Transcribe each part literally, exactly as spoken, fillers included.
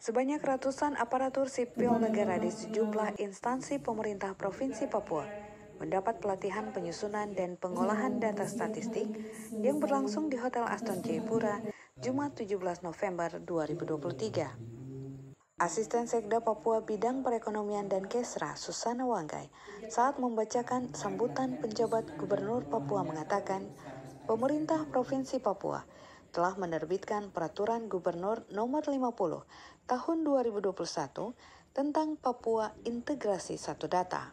Sebanyak ratusan aparatur sipil negara di sejumlah instansi pemerintah Provinsi Papua mendapat pelatihan penyusunan dan pengolahan data statistik yang berlangsung di Hotel Aston Jayapura, Jumat tujuh belas November dua ribu dua puluh tiga. Asisten Sekda Papua Bidang Perekonomian dan Kesra, Susana Wanggai, saat membacakan sambutan penjabat Gubernur Papua mengatakan, pemerintah Provinsi Papua telah menerbitkan Peraturan Gubernur Nomor lima puluh Tahun dua ribu dua puluh satu tentang Papua Integrasi Satu Data.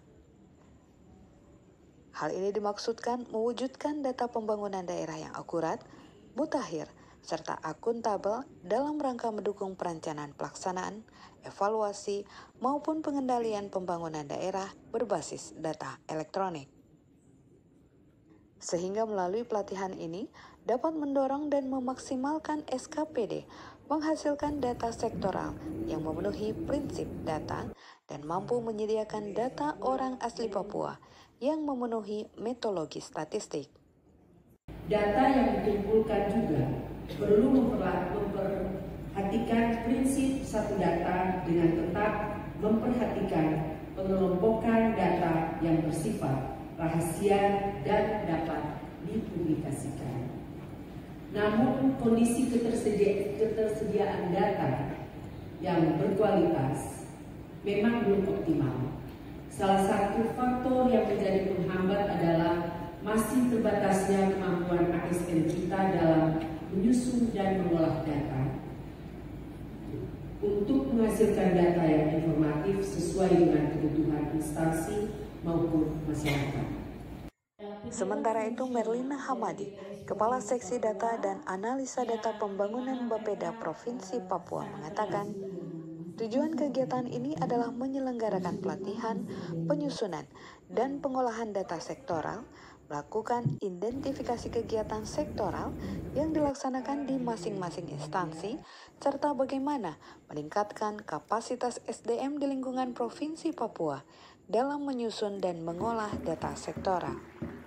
Hal ini dimaksudkan mewujudkan data pembangunan daerah yang akurat, mutakhir, serta akuntabel dalam rangka mendukung perencanaan pelaksanaan, evaluasi, maupun pengendalian pembangunan daerah berbasis data elektronik. Sehingga melalui pelatihan ini dapat mendorong dan memaksimalkan S K P D menghasilkan data sektoral yang memenuhi prinsip data dan mampu menyediakan data orang asli Papua yang memenuhi metodologi statistik. Data yang dikumpulkan juga perlu memperhatikan prinsip satu data dengan tetap memperhatikan pengelompokan data yang bersifat rahasia dan dapat dipublikasikan. Namun kondisi ketersedia, ketersediaan data yang berkualitas memang belum optimal. Salah satu faktor yang menjadi penghambat adalah masih terbatasnya kemampuan A S N kita dalam menyusun dan mengolah data untuk menghasilkan data yang informatif sesuai dengan kebutuhan instansi maupun masyarakat. Sementara itu, Merlina Hamadi, Kepala Seksi Data dan Analisa Data Pembangunan Bapeda Provinsi Papua mengatakan, tujuan kegiatan ini adalah menyelenggarakan pelatihan, penyusunan, dan pengolahan data sektoral, melakukan identifikasi kegiatan sektoral yang dilaksanakan di masing-masing instansi, serta bagaimana meningkatkan kapasitas S D M di lingkungan Provinsi Papua dalam menyusun dan mengolah data sektoral.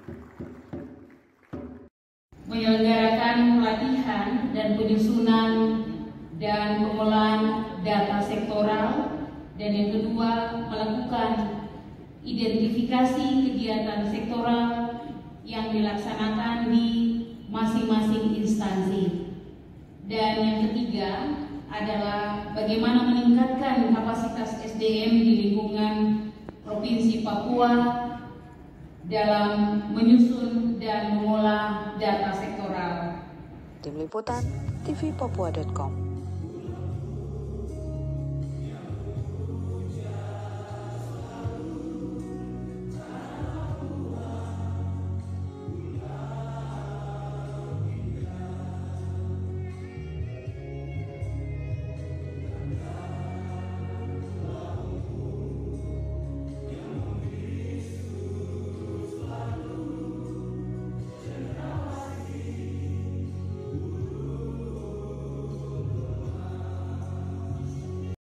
Menyelenggarakan pelatihan dan penyusunan dan pengolahan data sektoral, dan yang kedua melakukan identifikasi kegiatan sektoral yang dilaksanakan di masing-masing instansi. Dan yang ketiga adalah bagaimana meningkatkan kapasitas S D M di lingkungan Provinsi Papua dalam menyusun dan mengolah data sektoral. Tim Liputan T V Papua dot com